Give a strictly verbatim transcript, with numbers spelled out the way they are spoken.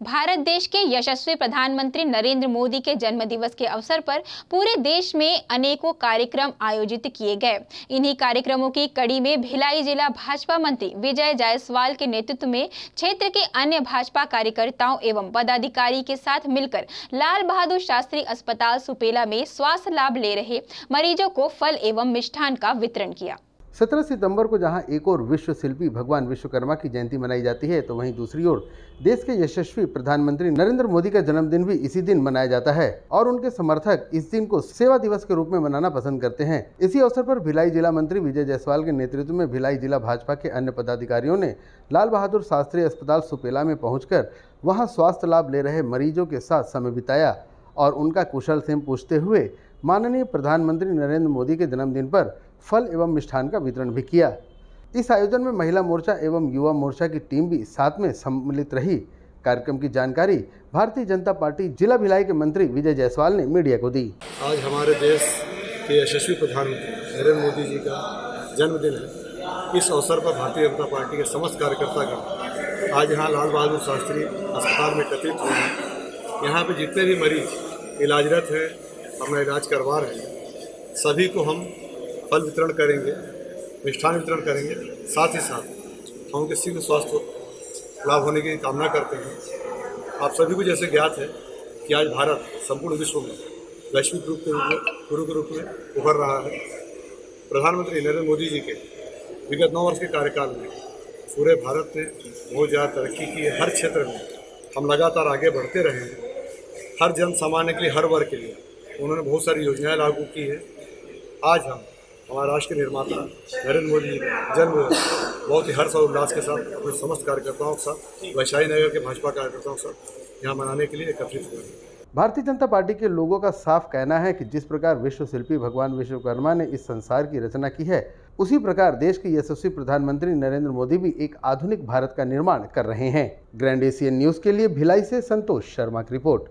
भारत देश के यशस्वी प्रधानमंत्री नरेंद्र मोदी के जन्मदिवस के अवसर पर पूरे देश में अनेकों कार्यक्रम आयोजित किए गए। इन्हीं कार्यक्रमों की कड़ी में भिलाई जिला भाजपा मंत्री विजय जायसवाल के नेतृत्व में क्षेत्र के अन्य भाजपा कार्यकर्ताओं एवं पदाधिकारी के साथ मिलकर लाल बहादुर शास्त्री अस्पताल सुपेला में स्वास्थ्य लाभ ले रहे मरीजों को फल एवं मिष्ठान का वितरण किया। सत्रह सितंबर को जहां एक और विश्व शिल्पी भगवान विश्वकर्मा की जयंती मनाई जाती है, तो वहीं दूसरी ओर देश के यशस्वी प्रधानमंत्री नरेंद्र मोदी का जन्मदिन भी इसी दिन मनाया जाता है और उनके समर्थक इस दिन को सेवा दिवस के रूप में मनाना पसंद करते हैं। इसी अवसर पर भिलाई जिला मंत्री विजय जायसवाल के नेतृत्व में भिलाई जिला भाजपा के अन्य पदाधिकारियों ने लाल बहादुर शास्त्री अस्पताल सुपेला में पहुंचकर वहां स्वास्थ्य लाभ ले रहे मरीजों के साथ समय बिताया और उनका कुशल क्षेम पूछते हुए माननीय प्रधानमंत्री नरेंद्र मोदी के जन्मदिन पर फल एवं मिष्ठान का वितरण भी किया। इस आयोजन में महिला मोर्चा एवं युवा मोर्चा की टीम भी साथ में सम्मिलित रही। कार्यक्रम की जानकारी भारतीय जनता पार्टी जिला भिलाई के मंत्री विजय जायसवाल ने मीडिया को दी। आज हमारे देश के यशस्वी प्रधानमंत्री नरेंद्र मोदी जी का जन्मदिन है। इस अवसर पर भारतीय जनता पार्टी के समस्त कार्यकर्तागण आज यहाँ लाल बहादुर शास्त्री अस्पताल में एकत्रित हुए हैं। यहाँ पे जितने भी मरीज इलाजरत हैं, अपना इलाज करवा रहे हैं, सभी को हम फल वितरण करेंगे, मिष्ठान वितरण करेंगे। साथ ही साथ हम उनके शीघ्र स्वास्थ्य लाभ होने की कामना करते हैं। आप सभी को जैसे ज्ञात है कि आज भारत संपूर्ण विश्व में वैश्विक रूप के रूप में गुरु के रूप में उभर रहा है। प्रधानमंत्री नरेंद्र मोदी जी के विगत नौ वर्ष के कार्यकाल में पूरे भारत ने बहुत ज़्यादा तरक्की की है। हर क्षेत्र में हम लगातार आगे बढ़ते रहे हैं। हर जन सामान्य के लिए, हर वर्ग के लिए उन्होंने बहुत सारी योजनाएं लागू की है। आज हम हमारे राष्ट्र के निर्माता नरेंद्र मोदी जी का जन्म बहुत ही हर्ष और उल्लास के साथ अपने समस्त कार्यकर्ताओं के साथ, वैशाली नगर के भाजपा कार्यकर्ताओं के साथ यहाँ मनाने के लिए एकत्रित हुए हैं। भारतीय जनता पार्टी के लोगों का साफ कहना है कि जिस प्रकार विश्व शिल्पी भगवान विश्वकर्मा ने इस संसार की रचना की है, उसी प्रकार देश के यशस्वी प्रधानमंत्री नरेंद्र मोदी भी एक आधुनिक भारत का निर्माण कर रहे हैं। ग्रैंड एशियन न्यूज के लिए भिलाई से संतोष शर्मा की रिपोर्ट।